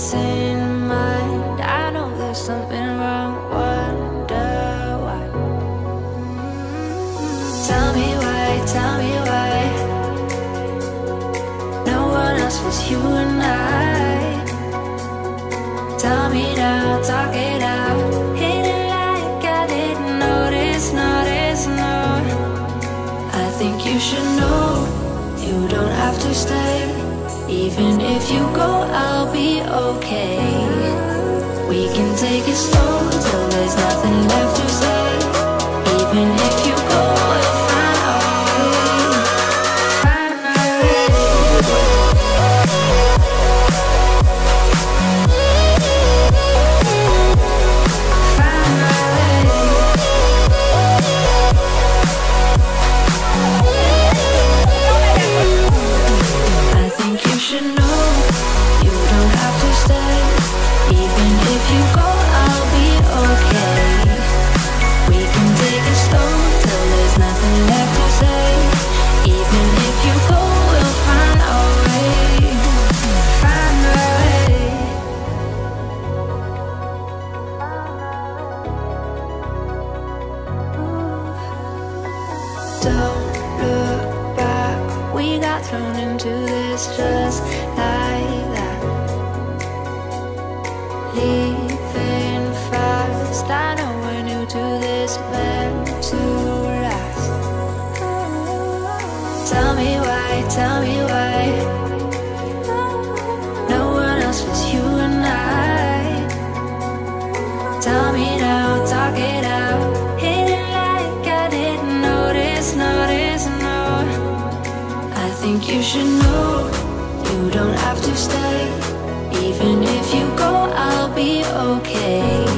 peace in mind. I know there's something wrong, wonder why. Tell me why, tell me why. No one else was you and I. Tell me now, talk it out. Hit it like I didn't notice, notice, no. I think you should know you don't have to stay. Even if you go, I'll be okay. We can take it slow till there's nothing left to say. Even if you go, we'll find a way. Find a way. Find a way. I think you should know you don't have to stay. Even if you go, I'll be okay. We can take it slow till there's nothing left to say. Even if you go, we'll find a way. Find a way. Don't look back. We got thrown into this just like that. Leaving fast. I know we're new to this, meant to last. Tell me why, tell me why. No one else was you and I. Tell me now, talk it out. Hit it like I didn't notice, notice, no. I think you should know you don't have to stay. Even if you go, I'll be okay.